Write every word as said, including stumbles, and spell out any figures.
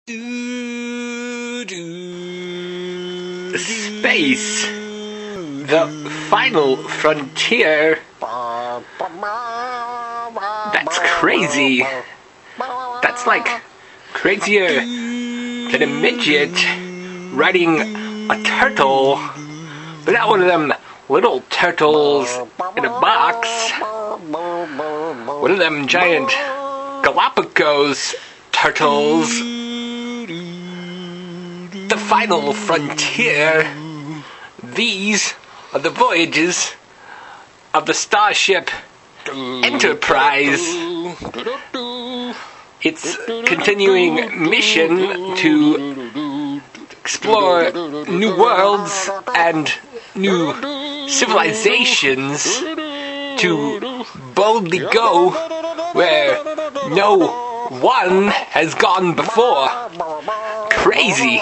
Space, the final frontier. That's crazy. That's like crazier than a midget riding a turtle, but not one of them little turtles in a box. One of them giant Galapagos turtles. The final frontier. These are the voyages of the Starship Enterprise. Its continuing mission to explore new worlds and new civilizations, to boldly go where no one has gone before. Crazy.